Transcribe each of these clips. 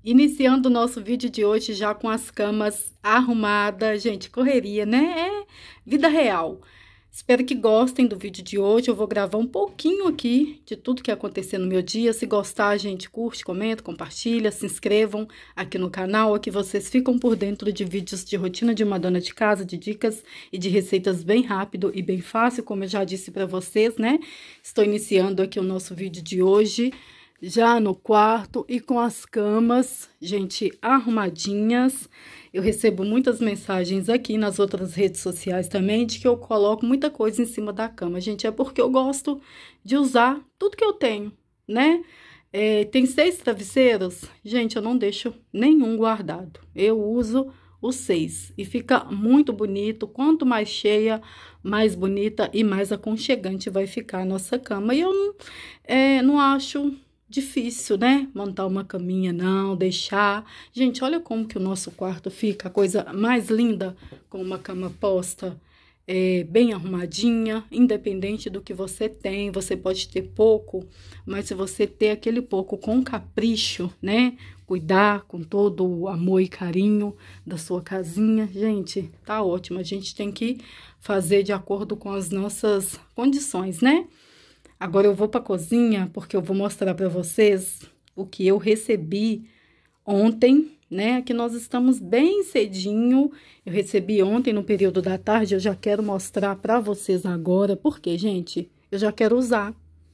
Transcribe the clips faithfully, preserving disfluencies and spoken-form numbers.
Iniciando o nosso vídeo de hoje já com as camas arrumadas, gente, correria, né? É vida real. Espero que gostem do vídeo de hoje. Eu vou gravar um pouquinho aqui de tudo que aconteceu no meu dia. Se gostar, gente, curte, comenta, compartilha, se inscrevam aqui no canal. Aqui vocês ficam por dentro de vídeos de rotina de uma dona de casa, de dicas e de receitas bem rápido e bem fácil, como eu já disse para vocês, né? Estou iniciando aqui o nosso vídeo de hoje, já no quarto e com as camas, gente, arrumadinhas. Eu recebo muitas mensagens aqui nas outras redes sociais também de que eu coloco muita coisa em cima da cama. Gente, é porque eu gosto de usar tudo que eu tenho, né? É, tem seis travesseiros, gente, eu não deixo nenhum guardado. Eu uso os seis e fica muito bonito. Quanto mais cheia, mais bonita e mais aconchegante vai ficar a nossa cama. E eu não, é, não acho difícil, né? Montar uma caminha, não, deixar. Gente, olha como que o nosso quarto fica, a coisa mais linda, com uma cama posta, é, bem arrumadinha, independente do que você tem. Você pode ter pouco, mas se você ter aquele pouco com capricho, né? Cuidar com todo o amor e carinho da sua casinha, gente, tá ótimo. A gente tem que fazer de acordo com as nossas condições, né? Agora eu vou para a cozinha porque eu vou mostrar para vocês o que eu recebi ontem, né? Que nós estamos bem cedinho. Eu recebi ontem no período da tarde, eu já quero mostrar para vocês agora, porque, gente, eu já quero usar.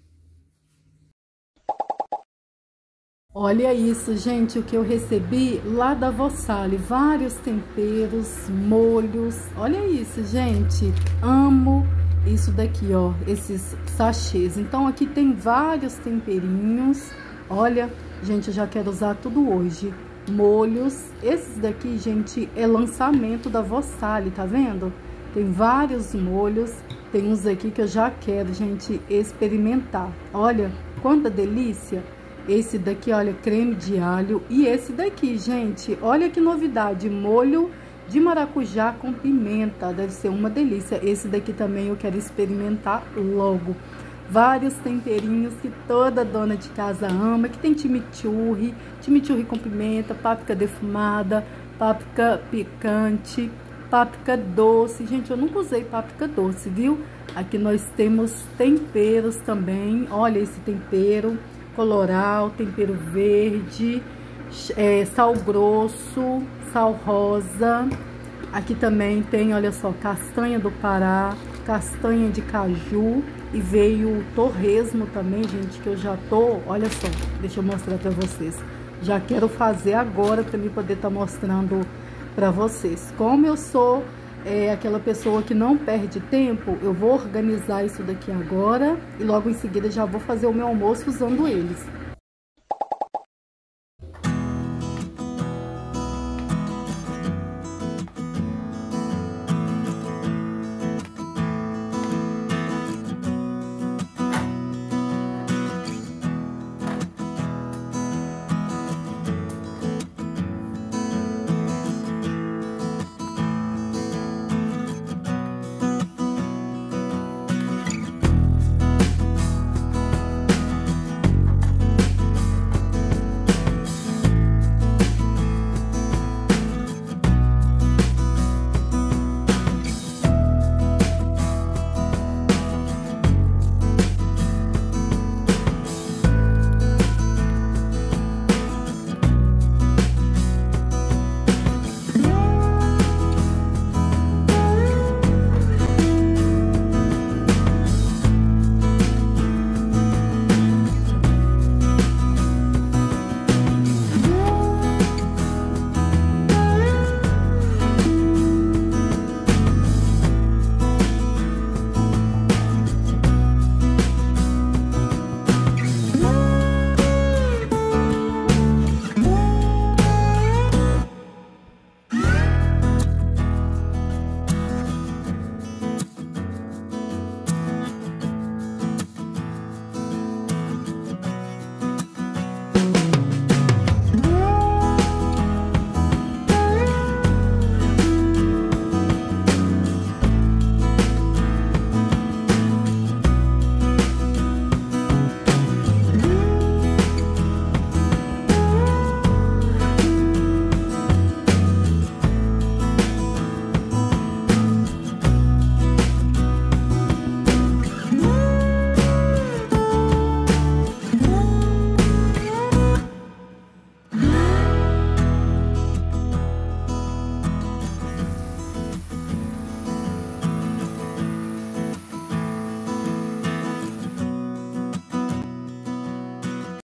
Olha isso, gente, o que eu recebi lá da Vossale, vários temperos, molhos. Olha isso, gente, amo isso daqui, ó, esses sachês. Então, aqui tem vários temperinhos. Olha, gente, eu já quero usar tudo hoje. Molhos. Esses daqui, gente, é lançamento da Vossale, tá vendo? Tem vários molhos. Tem uns aqui que eu já quero, gente, experimentar. Olha, quanta delícia. Esse daqui, olha, creme de alho. E esse daqui, gente, olha que novidade, molho de maracujá com pimenta, deve ser uma delícia. Esse daqui também eu quero experimentar logo. Vários temperinhos que toda dona de casa ama, que tem chimichurri, chimichurri com pimenta, páprica defumada, páprica picante, páprica doce. Gente, eu nunca usei páprica doce, viu? Aqui nós temos temperos também, olha esse tempero, coloral, tempero verde, é, sal grosso, sal rosa. Aqui também tem, olha só, castanha do Pará, castanha de caju e veio o torresmo também, gente, que eu já tô, olha só, deixa eu mostrar pra vocês. Já quero fazer agora pra mim poder estar tá mostrando pra vocês. Como eu sou é, aquela pessoa que não perde tempo, eu vou organizar isso daqui agora e logo em seguida já vou fazer o meu almoço usando eles.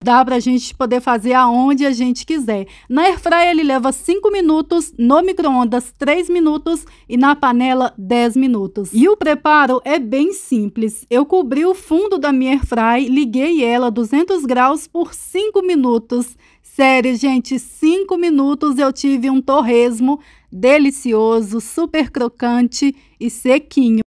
Dá pra gente poder fazer aonde a gente quiser. Na airfryer ele leva cinco minutos, no micro-ondas três minutos e na panela dez minutos. E o preparo é bem simples. Eu cobri o fundo da minha airfryer, liguei ela a duzentos graus por cinco minutos. Sério, gente, cinco minutos eu tive um torresmo delicioso, super crocante e sequinho.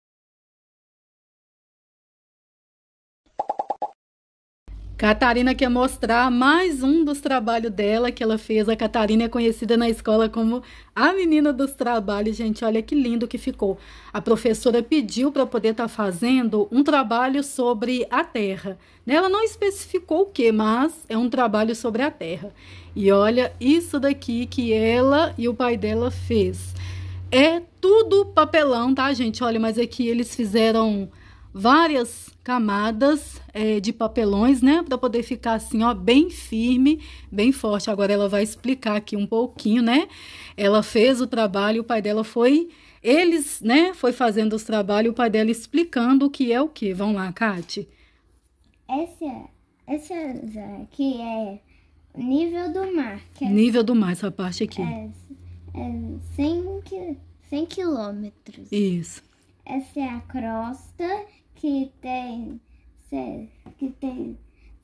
Catarina quer mostrar mais um dos trabalhos dela que ela fez. A Catarina é conhecida na escola como a menina dos trabalhos. Gente, olha que lindo que ficou. A professora pediu para poder estar fazendo um trabalho sobre a terra. Ela não especificou o que, mas é um trabalho sobre a terra. E olha isso daqui que ela e o pai dela fez. É tudo papelão, tá, gente? Olha, mas aqui eles fizeram várias camadas é, de papelões, né, para poder ficar assim, ó, bem firme, bem forte. Agora ela vai explicar aqui um pouquinho, né? Ela fez o trabalho, o pai dela foi, eles, né, foi fazendo os trabalhos, o pai dela explicando o que é o que. Vamos lá, Kati. Essa, essa aqui é o nível do mar. Que é, nível do mar, essa parte aqui. É, é cem quilômetros. Isso. Essa é a crosta, que tem, que tem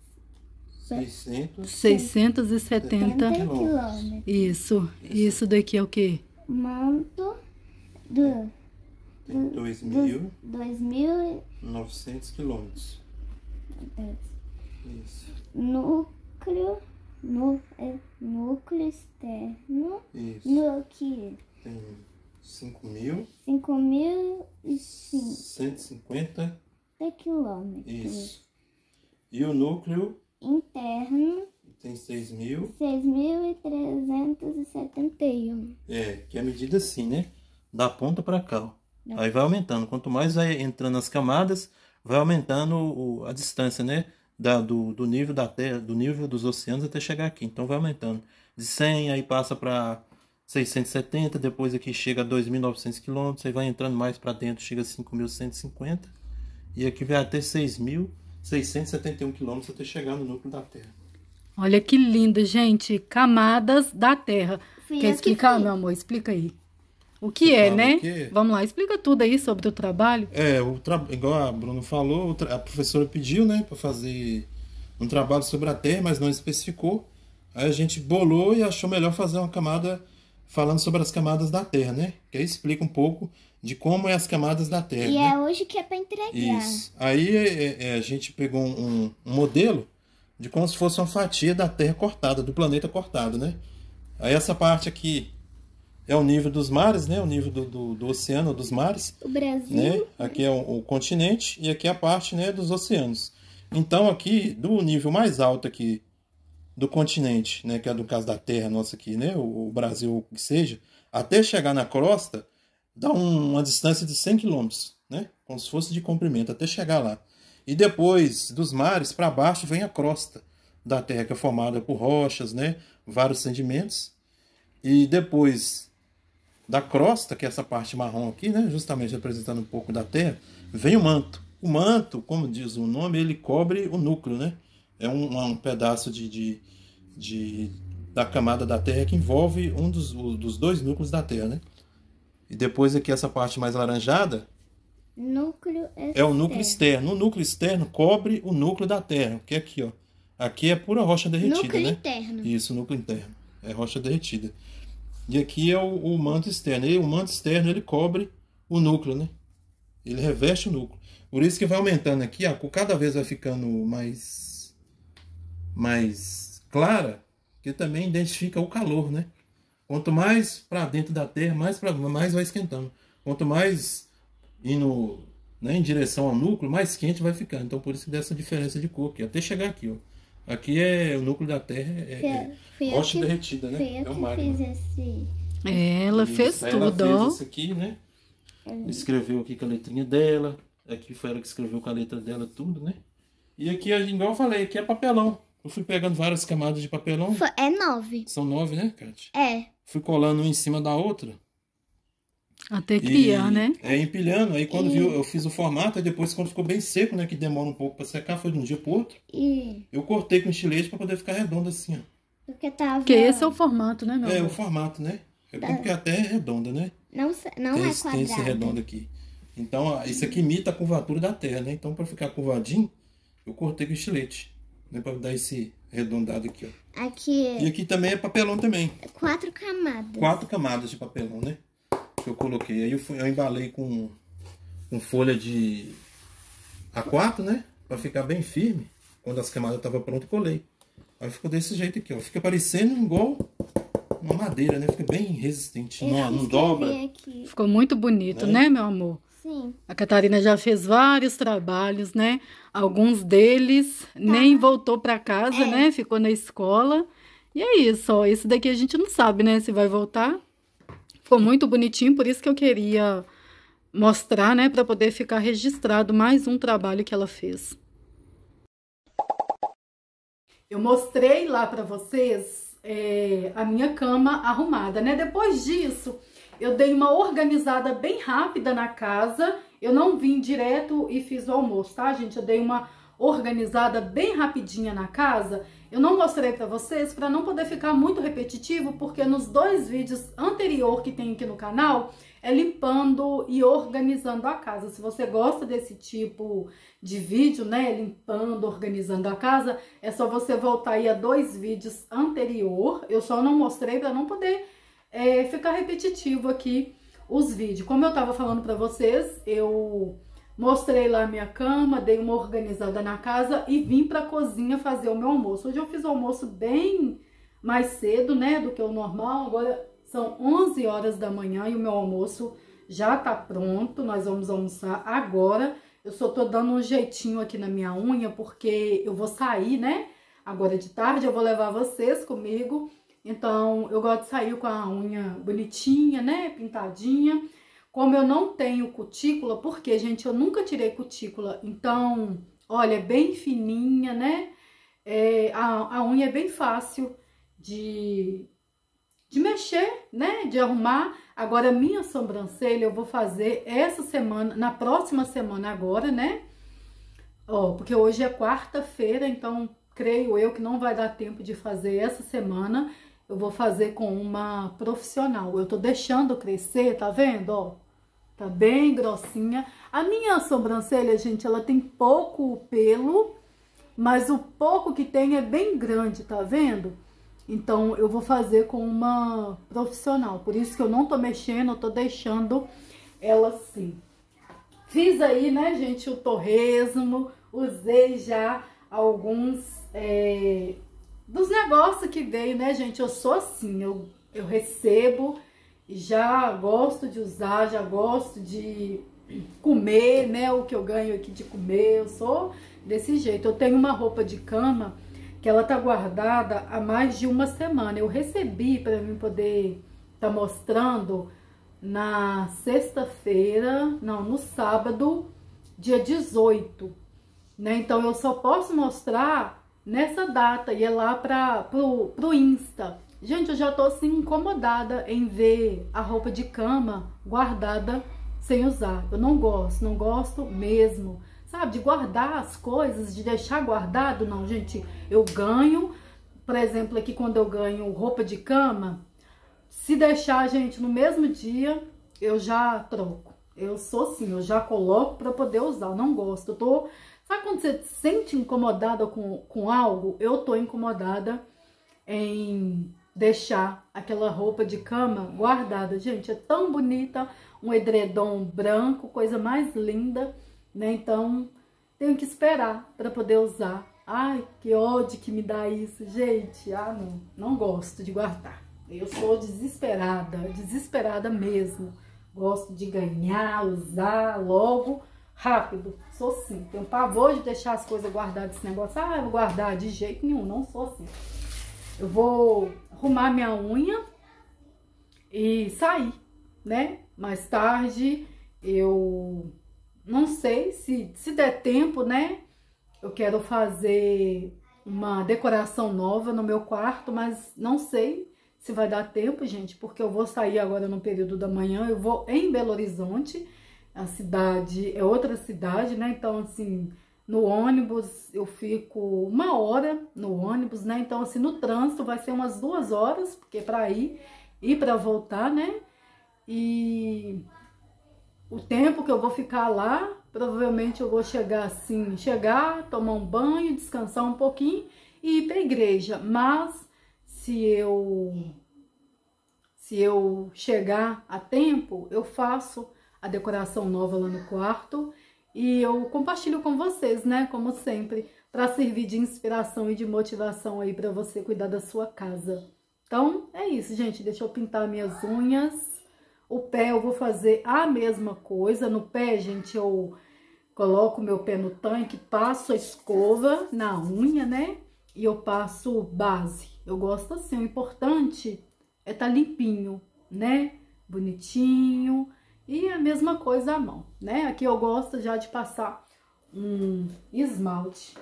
seiscentos e setenta quilômetros. Isso, isso daqui é o quê? Manto do, do dois mil e novecentos quilômetros. Isso. Núcleo, nu, é, núcleo externo. Isso. No, que tem cinco mil cento e cinquenta quilômetros. Isso. E o núcleo interno tem seis mil trezentos e setenta e um. É, que é a medida assim, né? Da ponta para cá, ó. Aí vai aumentando. Quanto mais vai entrando as camadas, vai aumentando o, a distância, né? Da, do, do nível da terra, do nível dos oceanos até chegar aqui. Então vai aumentando. De cem, aí passa para seiscentos e setenta, depois aqui chega a dois mil e novecentos quilômetros, aí vai entrando mais para dentro, chega a cinco mil cento e cinquenta, e aqui vai até seis mil seiscentos e setenta e um quilômetros até chegar no núcleo da Terra. Olha que lindo, gente, camadas da Terra. Fui Quer explicar, que meu amor? Explica aí. O que Você é, né? Que... Vamos lá, explica tudo aí sobre o trabalho. É, o tra... igual a Bruno falou, a professora pediu, né, para fazer um trabalho sobre a Terra, mas não especificou. Aí a gente bolou e achou melhor fazer uma camada falando sobre as camadas da Terra, né? Que aí explica um pouco de como é as camadas da Terra. E né? é hoje que é para entregar. Isso. Aí é, é, a gente pegou um, um modelo de como se fosse uma fatia da Terra cortada, do planeta cortado, né? Aí essa parte aqui é o nível dos mares, né? O nível do, do, do oceano, dos mares. O Brasil. Né? Aqui é o, o continente e aqui é a parte, né, dos oceanos. Então aqui, do nível mais alto aqui do continente, né, que é do caso da Terra nossa aqui, né, o, o Brasil, o que seja, até chegar na crosta, dá um, uma distância de cem quilômetros, né, como se fosse de comprimento, até chegar lá. E depois, dos mares para baixo, vem a crosta da Terra, que é formada por rochas, né, vários sedimentos. E depois da crosta, que é essa parte marrom aqui, né, justamente representando um pouco da Terra, vem o manto. O manto, como diz o nome, ele cobre o núcleo, né? É um, um pedaço de, de, de, da camada da Terra que envolve um dos, dos dois núcleos da Terra, né? E depois aqui essa parte mais laranjada núcleo é o núcleo externo. O núcleo externo cobre o núcleo da Terra, que é aqui, ó. Aqui é pura rocha derretida, núcleo né? interno. Isso, núcleo interno. É rocha derretida. E aqui é o, o manto externo. E o manto externo ele cobre o núcleo, né? Ele reveste o núcleo. Por isso que vai aumentando aqui, a cor cada vez vai ficando mais mais clara, que também identifica o calor, né? Quanto mais para dentro da Terra, mais para mais vai esquentando. Quanto mais indo, né, em direção ao núcleo, mais quente vai ficando. Então por isso que dá essa diferença de cor aqui, até chegar aqui, ó. Aqui é o núcleo da Terra, é, é rocha que, derretida, né? É o magma. Esse... Ela isso, fez aí tudo, ela ó. fez isso aqui, né? Escreveu aqui com a letrinha dela. Aqui foi ela que escreveu com a letra dela tudo, né? E aqui, igual eu falei, aqui é papelão. Eu fui pegando várias camadas de papelão. É nove. São nove, né, Kátia? É. Fui colando uma em cima da outra. Até criar, e, né? É, empilhando. Aí quando E... viu, eu fiz o formato, aí depois quando ficou bem seco, né, que demora um pouco para secar, foi de um dia pro outro. E... Eu cortei com estilete para poder ficar redondo assim, ó. Porque tava... Porque esse é o formato, né, meu É, amor? o formato, né? É porque a terra é redonda, né? Não, não tem, é esse, tem esse quadrada. redondo aqui. Então, ó, isso aqui imita a curvatura da terra, né? Então, para ficar curvadinho, eu cortei com estilete, né? Para dar esse arredondado aqui, ó. Aqui E aqui também é papelão também. quatro camadas. Quatro camadas de papelão, né? Que eu coloquei. Aí eu, fui, eu embalei com, com folha de A quatro, né? Para ficar bem firme. Quando as camadas estavam prontas, colei. Aí ficou desse jeito aqui, ó. Fica parecendo igual uma madeira, né? Fica bem resistente. Eu Não, não dobra. aqui. Ficou muito bonito, Né? né, meu amor? Sim. A Catarina já fez vários trabalhos, né? Alguns deles nem voltou para casa, É. né? Ficou na escola. E é isso, ó. Esse daqui a gente não sabe, né? Se vai voltar. Ficou muito bonitinho, por isso que eu queria mostrar, né? Para poder ficar registrado mais um trabalho que ela fez. Eu mostrei lá para vocês é, a minha cama arrumada, né? Depois disso, eu dei uma organizada bem rápida na casa. Eu não vim direto e fiz o almoço, tá, gente? Eu dei uma organizada bem rapidinha na casa. Eu não mostrei pra vocês para não poder ficar muito repetitivo, porque nos dois vídeos anteriores que tem aqui no canal, é limpando e organizando a casa. Se você gosta desse tipo de vídeo, né, limpando, organizando a casa, é só você voltar aí a dois vídeos anterior. Eu só não mostrei para não poder é, ficar repetitivo aqui os vídeos. Como eu tava falando para vocês, eu mostrei lá a minha cama, dei uma organizada na casa e vim pra cozinha fazer o meu almoço. Hoje eu fiz o almoço bem mais cedo, né, do que o normal. Agora são onze horas da manhã e o meu almoço já tá pronto. Nós vamos almoçar agora. Eu só tô dando um jeitinho aqui na minha unha, porque eu vou sair, né, agora de tarde. Eu vou levar vocês comigo. Então, eu gosto de sair com a unha bonitinha, né, pintadinha. Como eu não tenho cutícula, porque, gente, eu nunca tirei cutícula, então, olha, é bem fininha, né? É, a, a unha é bem fácil de, de mexer, né? De arrumar. Agora, minha sobrancelha eu vou fazer essa semana, na próxima semana agora, né? Ó, porque hoje é quarta-feira, então, creio eu que não vai dar tempo de fazer essa semana. Eu vou fazer com uma profissional. Eu tô deixando crescer, tá vendo, ó? Tá bem grossinha. A minha sobrancelha, gente, ela tem pouco pelo, mas o pouco que tem é bem grande, tá vendo? Então, eu vou fazer com uma profissional. Por isso que eu não tô mexendo, eu tô deixando ela assim. Fiz aí, né, gente, o torresmo. Usei já alguns... É... dos negócios que veio, né, gente? Eu sou assim, eu, eu recebo e já gosto de usar, já gosto de comer, né? O que eu ganho aqui de comer, eu sou desse jeito. Eu tenho uma roupa de cama que ela tá guardada há mais de uma semana. Eu recebi para mim poder tá mostrando na sexta-feira, não, no sábado, dia dezoito, né? Então eu só posso mostrar nessa data, e é lá para pro, pro Insta. Gente, eu já tô assim incomodada em ver a roupa de cama guardada sem usar. Eu não gosto, não gosto mesmo, sabe, de guardar as coisas, de deixar guardado. Não, gente, eu ganho, por exemplo, aqui quando eu ganho roupa de cama, se deixar, gente, no mesmo dia, eu já troco. Eu sou assim, eu já coloco para poder usar, eu não gosto, eu tô... Sabe quando você se sente incomodada com, com algo? Eu tô incomodada em deixar aquela roupa de cama guardada. Gente, é tão bonita, um edredom branco, coisa mais linda, né? Então, tenho que esperar para poder usar. Ai, que ódio que me dá isso, gente. Ah, não, não gosto de guardar. Eu sou desesperada, desesperada mesmo. Gosto de ganhar, usar logo... rápido, sou assim, tenho pavor de deixar as coisas guardadas, esse negócio, ah, eu vou guardar, de jeito nenhum, não sou assim. Eu vou arrumar minha unha e sair, né? Mais tarde, eu não sei se, se der tempo, né? Eu quero fazer uma decoração nova no meu quarto, mas não sei se vai dar tempo, gente, porque eu vou sair agora no período da manhã, eu vou em Belo Horizonte, a cidade é outra cidade, né? Então, assim, no ônibus eu fico uma hora no ônibus, né? Então, assim, no trânsito vai ser umas duas horas, porque para ir e para voltar, né? E o tempo que eu vou ficar lá, provavelmente eu vou chegar assim, chegar, tomar um banho, descansar um pouquinho e ir para a igreja. Mas se eu se eu chegar a tempo, eu faço a decoração nova lá no quarto e eu compartilho com vocês, né, como sempre, para servir de inspiração e de motivação aí para você cuidar da sua casa. Então, é isso, gente, deixa eu pintar minhas unhas. O pé eu vou fazer a mesma coisa. No pé, gente, eu coloco meu pé no tanque, passo a escova na unha, né, e eu passo base. Eu gosto assim, o importante é estar limpinho, né, bonitinho. E a mesma coisa a mão, né? Aqui eu gosto já de passar um esmalte.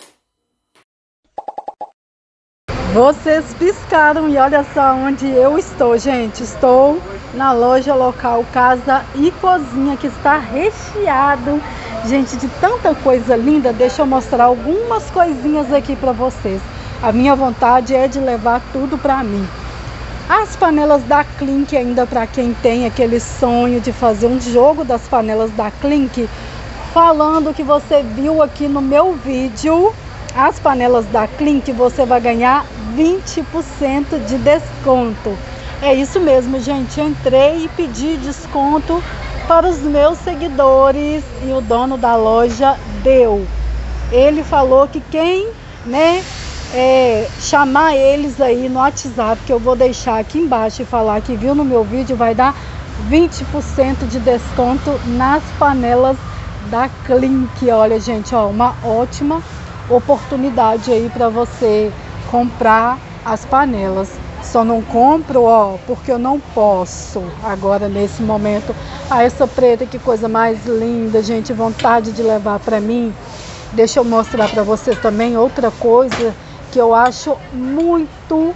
Vocês piscaram e olha só onde eu estou, gente. Estou na loja local Casa e Cozinha, que está recheado, gente, de tanta coisa linda. Deixa eu mostrar algumas coisinhas aqui para vocês. A minha vontade é de levar tudo para mim. As panelas da Klink, ainda para quem tem aquele sonho de fazer um jogo das panelas da Klink, falando que você viu aqui no meu vídeo, as panelas da Klink, você vai ganhar vinte por cento de desconto. É isso mesmo, gente, entrei e pedi desconto para os meus seguidores e o dono da loja deu. Ele falou que quem, né, É, chamar eles aí no WhatsApp, que eu vou deixar aqui embaixo, e falar que viu no meu vídeo, vai dar vinte por cento de desconto nas panelas da Klink. Olha, gente, ó, uma ótima oportunidade aí para você comprar as panelas. Só não compro, ó, porque eu não posso agora nesse momento. Ah, essa preta, que coisa mais linda, gente, vontade de levar para mim. Deixa eu mostrar para vocês também outra coisa que eu acho muito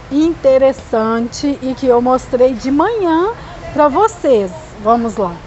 interessante e que eu mostrei de manhã para vocês. Vamos lá.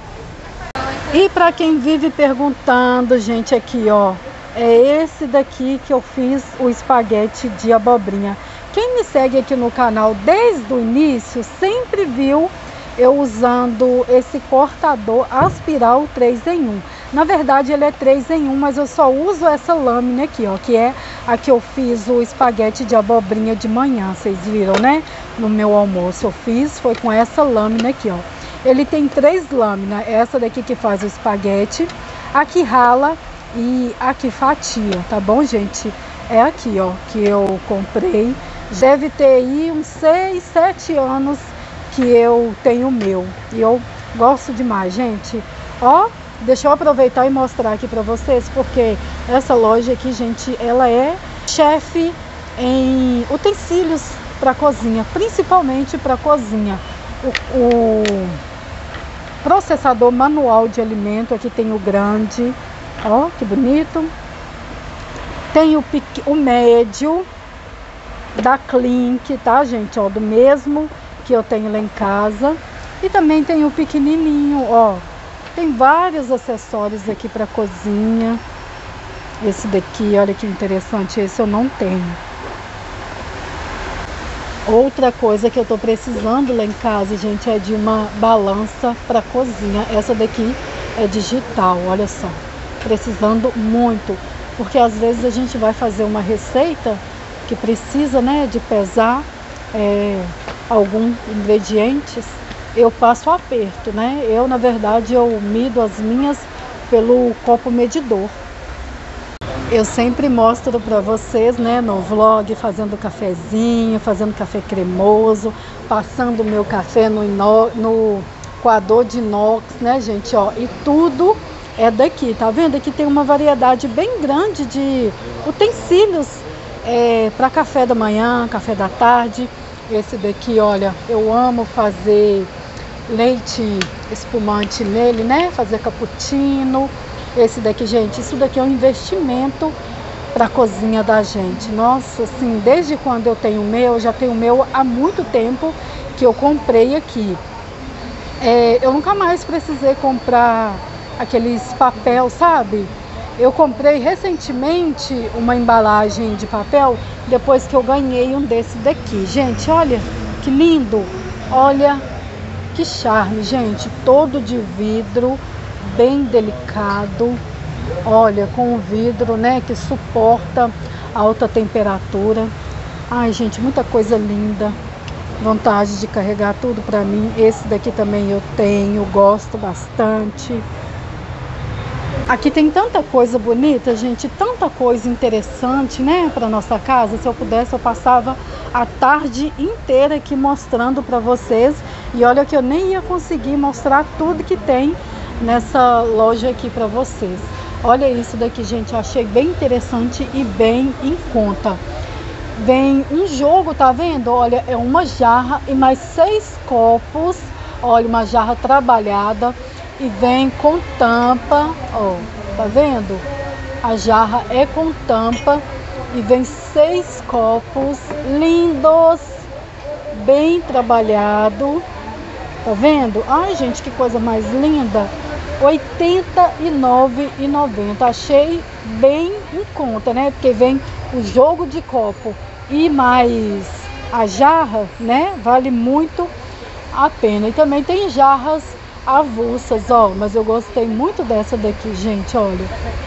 E para quem vive perguntando, gente, aqui, ó, é esse daqui que eu fiz o espaguete de abobrinha. Quem me segue aqui no canal desde o início sempre viu eu usando esse cortador Aspiral três em um. Na verdade ele é três em um, mas eu só uso essa lâmina aqui, ó, que é a que eu fiz o espaguete de abobrinha de manhã, vocês viram, né? No meu almoço eu fiz, foi com essa lâmina aqui, ó. Ele tem três lâminas, essa daqui que faz o espaguete, a que rala e a que fatia, tá bom, gente? É aqui, ó, que eu comprei. Deve ter aí uns seis, sete anos que eu tenho o meu. E eu gosto demais, gente. Ó, deixa eu aproveitar e mostrar aqui pra vocês, porque essa loja aqui, gente, ela é chefe em utensílios para cozinha, principalmente para cozinha. O, o processador manual de alimento, aqui tem o grande, ó, que bonito. Tem o, o médio da Klink, tá, gente, ó, do mesmo que eu tenho lá em casa. E também tem o pequenininho, ó. Tem vários acessórios aqui para cozinha. Esse daqui, olha que interessante, esse eu não tenho. Outra coisa que eu tô precisando lá em casa, gente, é de uma balança para cozinha. Essa daqui é digital, olha só. Precisando muito, porque às vezes a gente vai fazer uma receita que precisa, né, de pesar é, alguns ingredientes. Eu passo aperto, né? Eu, na verdade, eu mido as minhas pelo copo medidor. Eu sempre mostro para vocês, né, no vlog, fazendo cafezinho, fazendo café cremoso, passando o meu café no, ino, no coador de inox, né, gente, ó, e tudo é daqui, tá vendo? Aqui tem uma variedade bem grande de utensílios é, para café da manhã, café da tarde. Esse daqui, olha, eu amo fazer leite espumante nele, né? Fazer cappuccino. Esse daqui, gente, isso daqui é um investimento para a cozinha da gente. Nossa, assim, desde quando eu tenho o meu, eu já tenho o meu há muito tempo que eu comprei aqui. É, eu nunca mais precisei comprar aqueles papel, sabe? Eu comprei recentemente uma embalagem de papel depois que eu ganhei um desse daqui. Gente, olha que lindo! Olha que charme, gente. Todo de vidro, bem delicado. Olha, com o vidro, né, que suporta alta temperatura. Ai, gente, muita coisa linda. Vontade de carregar tudo pra mim. Esse daqui também eu tenho, gosto bastante. Aqui tem tanta coisa bonita, gente, tanta coisa interessante, né, para nossa casa. Se eu pudesse, eu passava a tarde inteira aqui mostrando para vocês. E olha que eu nem ia conseguir mostrar tudo que tem nessa loja aqui para vocês. Olha isso daqui, gente, eu achei bem interessante e bem em conta. Vem um jogo, tá vendo? Olha, é uma jarra e mais seis copos. Olha, uma jarra trabalhada. E vem com tampa, ó, tá vendo? A jarra é com tampa e vem seis copos lindos, bem trabalhado, tá vendo? Ai, gente, que coisa mais linda! oitenta e nove reais e noventa centavos. Achei bem em conta, né? Porque vem o jogo de copo e mais a jarra, né? Vale muito a pena. E também tem jarras avulsas, ó, mas eu gostei muito dessa daqui, gente, olha.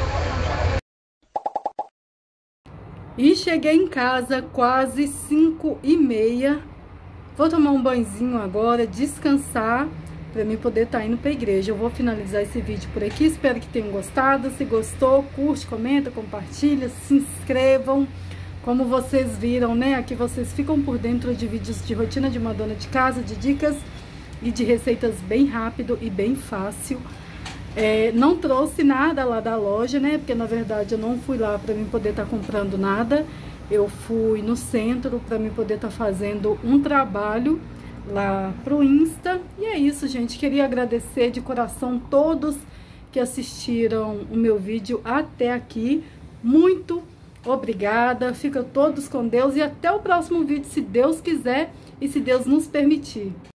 E cheguei em casa quase cinco e meia. Vou tomar um banhozinho agora, descansar, para mim poder estar indo para a igreja. Eu vou finalizar esse vídeo por aqui, espero que tenham gostado. Se gostou, curte, comenta, compartilha, se inscrevam. Como vocês viram, né, aqui vocês ficam por dentro de vídeos de rotina de uma dona de casa, de dicas e de receitas bem rápido e bem fácil. É, não trouxe nada lá da loja, né? Porque na verdade eu não fui lá para mim poder estar tá comprando nada. Eu fui no centro para mim poder estar tá fazendo um trabalho lá pro Insta. E é isso, gente. Queria agradecer de coração todos que assistiram o meu vídeo até aqui. Muito obrigada. Fica todos com Deus e até o próximo vídeo, se Deus quiser e se Deus nos permitir.